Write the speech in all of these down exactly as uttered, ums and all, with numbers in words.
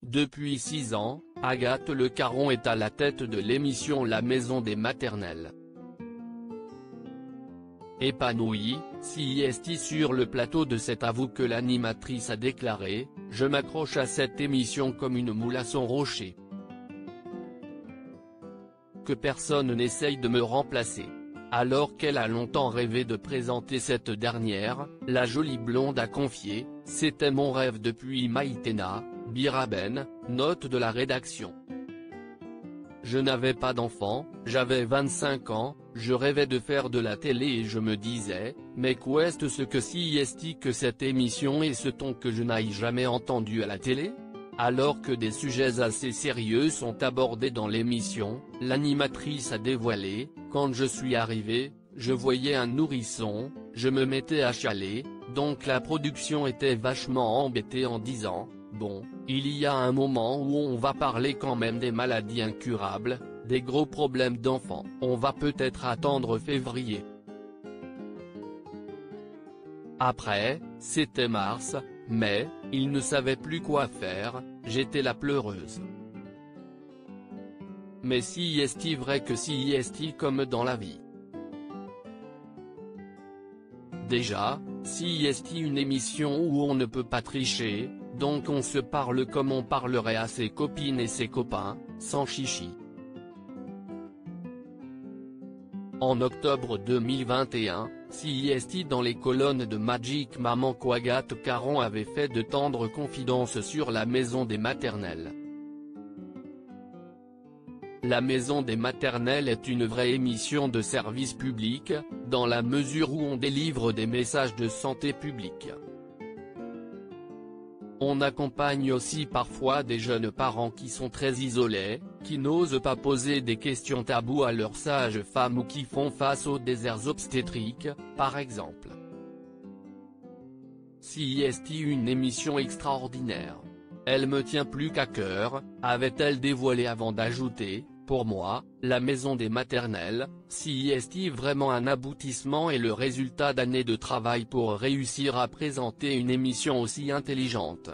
Depuis six ans, Agathe Le Caron est à la tête de l'émission La Maison des Maternelles. Épanouie, C I S T sur le plateau de cet avoue que l'animatrice a déclaré « Je m'accroche à cette émission comme une moule à son rocher. Que personne n'essaye de me remplacer ». Alors qu'elle a longtemps rêvé de présenter cette dernière, la jolie blonde a confié « C'était mon rêve depuis Maïtena, Biraben », note de la rédaction. Je n'avais pas d'enfant, j'avais vingt-cinq ans, je rêvais de faire de la télé et je me disais, mais qu'est-ce ce que C I S T que cette émission et ce ton que je n'aille jamais entendu à la télé ? Alors que des sujets assez sérieux sont abordés dans l'émission, l'animatrice a dévoilé « Quand je suis arrivée, je voyais un nourrisson, je me mettais à chialer, donc la production était vachement embêtée en disant « Bon, il y a un moment où on va parler quand même des maladies incurables, des gros problèmes d'enfants, on va peut-être attendre février. » Après, c'était mars, mai, il ne savait plus quoi faire, j'étais la pleureuse. Mais C I S T vrai que C I S T comme dans la vie. Déjà, C I S T une émission où on ne peut pas tricher, donc on se parle comme on parlerait à ses copines et ses copains, sans chichi. En octobre deux mille vingt et un, C I S T dans les colonnes de Magic Maman qu'Agathe Caron avait fait de tendres confidences sur la maison des maternelles. La Maison des Maternelles est une vraie émission de service public, dans la mesure où on délivre des messages de santé publique. On accompagne aussi parfois des jeunes parents qui sont très isolés, qui n'osent pas poser des questions taboues à leurs sages-femmes ou qui font face aux déserts obstétriques, par exemple. C I S T une émission extraordinaire. Elle me tient plus qu'à cœur, avait-elle dévoilé avant d'ajouter, pour moi, la Maison des Maternelles, C I S T vraiment un aboutissement et le résultat d'années de travail pour réussir à présenter une émission aussi intelligente.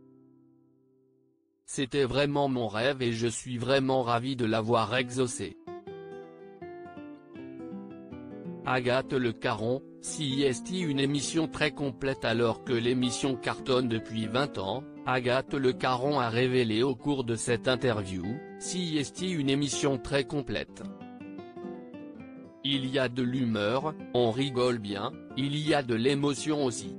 C'était vraiment mon rêve et je suis vraiment ravi de l'avoir exaucé. Agathe Le Caron, C I S T une émission très complète alors que l'émission cartonne depuis vingt ans, Agathe Le Caron a révélé au cours de cette interview, C I S T une émission très complète. Il y a de l'humeur, on rigole bien, il y a de l'émotion aussi.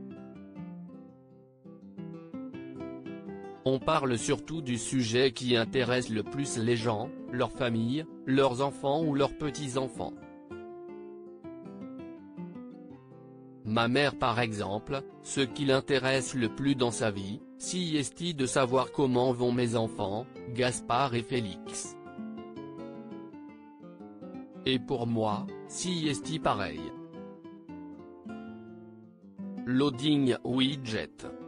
On parle surtout du sujet qui intéresse le plus les gens, leurs familles, leurs enfants ou leurs petits-enfants. Ma mère par exemple, ce qui l'intéresse le plus dans sa vie, C I S T de savoir comment vont mes enfants, Gaspard et Félix. Et pour moi, C I S T pareil. Loading widget.